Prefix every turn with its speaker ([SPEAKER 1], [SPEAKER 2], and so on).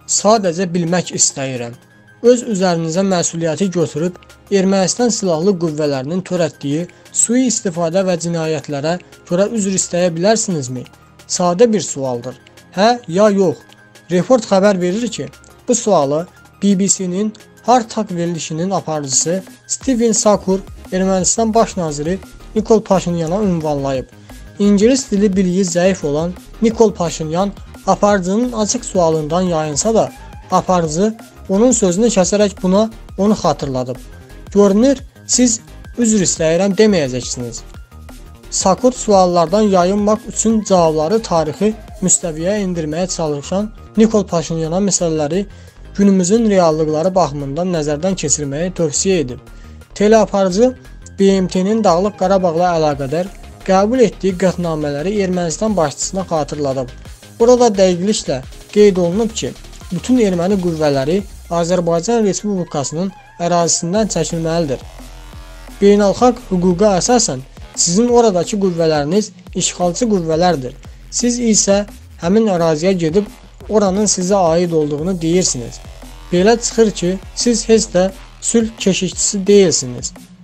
[SPEAKER 1] Sadəcə bilmək istəyirəm. Öz üzərinizə məsuliyyəti götürüb Ermənistan silahlı qüvvələrinin törətdiyi sui-istifadə və cinayətlərə görə üzr istəyə bilərsinizmi? Sadə bir sualdır. Hə ya yox? Report xəbər verir ki, bu sualı BBC-nin Hartak verilişinin aparıcısı Steven Sakur Ermənistan baş naziri Nikol Paşinyana ünvanlayıb. İngilis dili biliyi zəif olan Nikol Paşinyan aparıcının açıq sualından yayınsa da, aparıcı onun sözünü kəsərək onu xatırladıb. Görünür, siz üzr istəyirəm deməyəcəksiniz. Sakur suallardan yayınmaq üçün cavabları tarixi müstəviyə indirməyə çalışan Nikol Paşinyana məsələləri günümüzün reallıqları baxımından nəzərdən keçirməyi tövsiyə edib. Teleaparıcı BMT-nin Dağlıq Qarabağla əlaqədar qəbul etdiyi qətnamələri Ermənistan başçısına xatırladıb. Burada dəqiqliklə qeyd olunub ki, bütün erməni qüvvələri Azərbaycan Respublikasının ərazisindən çəkilməlidir. Beynəlxalq hüquqa əsasən sizin oradakı qüvvələriniz işğalçı qüvvələrdir. Siz isə həmin əraziyə gedib oranın sizə aid olduğunu deyirsiniz. Belə çıxır ki, siz heç də sülh keşikçisi deyilsiniz.